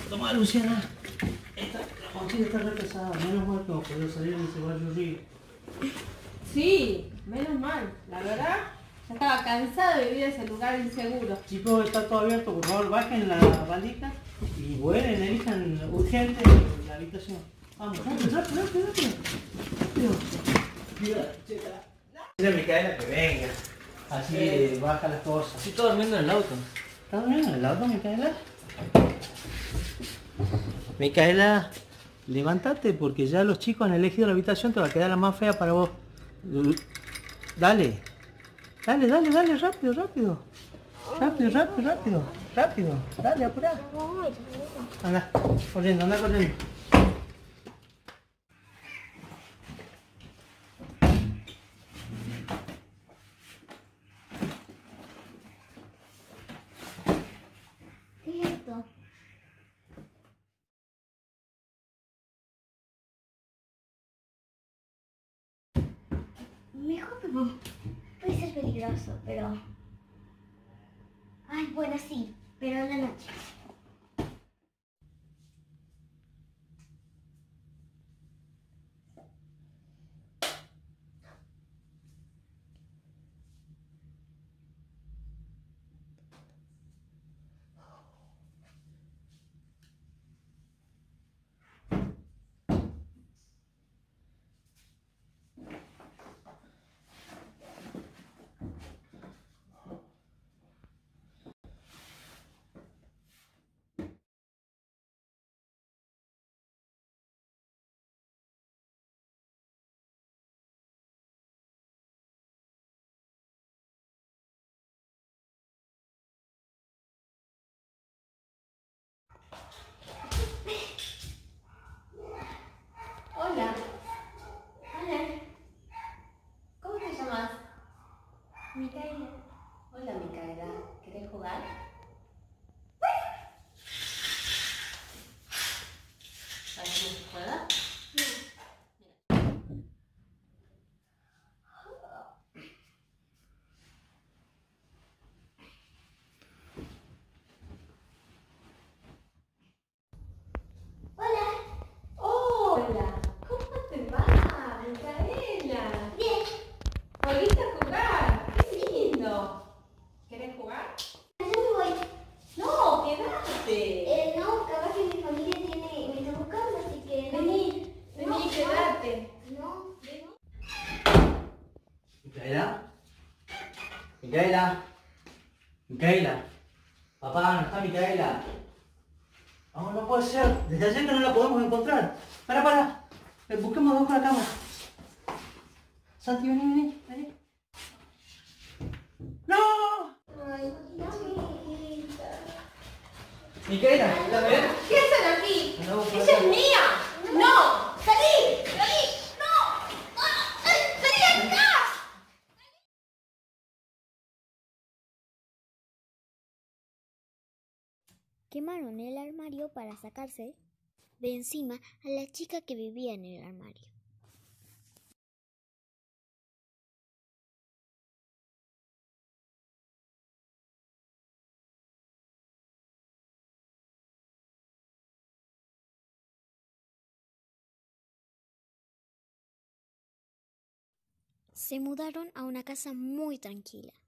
Toma, Luciana. La mochila está re pesada. Menos mal que vamos a poder salir en ese barrio río. Sí, menos mal. La verdad, ya estaba cansada de vivir en ese lugar inseguro. Chicos, está todo abierto. Por favor, bajen la valija y vuelen, elijan urgente la habitación. Vamos, rápido, rápido, rápido, rápido. Rápido. Dile a Micaela que venga. Así baja las cosas. Estoy todo durmiendo en el auto. ¿Estás durmiendo en el auto, Micaela? Micaela, levántate porque ya los chicos han elegido la habitación, te va a quedar la más fea para vos. Dale. Dale, dale, dale, rápido, rápido. Rápido, rápido, rápido. Rápido. Dale, apurá. Anda, corriendo, anda corriendo. ¿Qué es esto? Mejor no. Puede ser peligroso, pero... Ay, bueno, sí, pero en la noche. Hola. Hola. ¿Cómo te llamas? Micaela. Hola, Micaela. ¿Querés jugar? ¿Sabes cómo se juega? Hola. ¿Cómo te va, Micaela? Bien. ¿Volviste a jugar? ¡Qué lindo! ¿Querés jugar? Yo me voy. No, quédate. No, capaz que mi familia me está buscando, así que... Vení, No, quédate. No. Micaela. Micaela. Micaela. Papá, no está Micaela. No, no puede ser. Desde ayer que no la podemos encontrar. Para. Busquemos debajo de la cama. Santi, vení. ¡No! Ay, no, mijita. Micaela, ¿la ves? ¿Qué hacen aquí? No, ¡Ella es mía! ¡No! ¡Salí! ¡No! ¡Salí de acá! Quemaron el armario para sacarse de encima a la chica que vivía en el armario. Se mudaron a una casa muy tranquila.